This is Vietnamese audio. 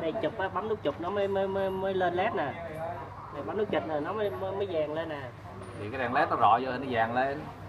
đây chụp á, bấm nút chụp nó mới lên led nè. Này bấm nút chụp nè nó mới vàng lên nè. Thì cái đèn led nó rọi vô nó vàng lên.